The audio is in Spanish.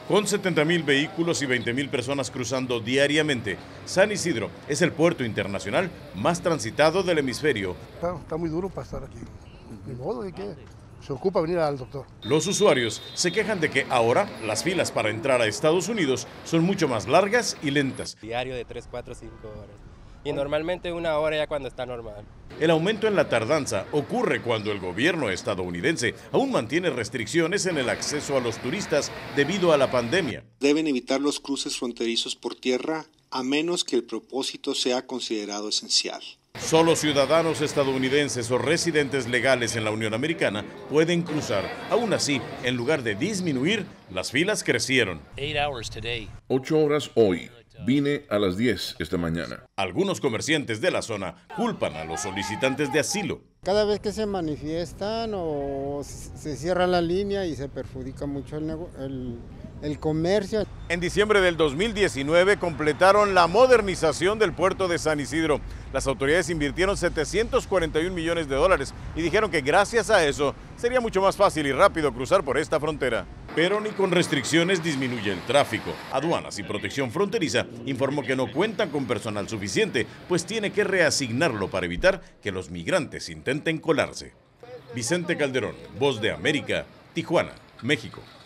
Con 70.000 vehículos y 20.000 personas cruzando diariamente, San Isidro es el puerto internacional más transitado del hemisferio. Está muy duro para estar aquí. Ni modo, ¿de qué? Se ocupa venir al doctor. Los usuarios se quejan de que ahora las filas para entrar a Estados Unidos son mucho más largas y lentas. Diario de 3, 4, 5 horas. Y normalmente 1 hora ya cuando está normal. El aumento en la tardanza ocurre cuando el gobierno estadounidense aún mantiene restricciones en el acceso a los turistas debido a la pandemia. Deben evitar los cruces fronterizos por tierra a menos que el propósito sea considerado esencial. Solo ciudadanos estadounidenses o residentes legales en la Unión Americana pueden cruzar. Aún así, en lugar de disminuir, las filas crecieron. 8 horas hoy. Vine a las 10 esta mañana. Algunos comerciantes de la zona culpan a los solicitantes de asilo. Cada vez que se manifiestan o se cierra la línea y se perjudica mucho el comercio. En diciembre del 2019 completaron la modernización del puerto de San Isidro. Las autoridades invirtieron $741 millones y dijeron que gracias a eso sería mucho más fácil y rápido cruzar por esta frontera. Pero ni con restricciones disminuye el tráfico. Aduanas y Protección Fronteriza informó que no cuentan con personal suficiente, pues tiene que reasignarlo para evitar que los migrantes intenten colarse. Vicente Calderón, Voz de América, Tijuana, México.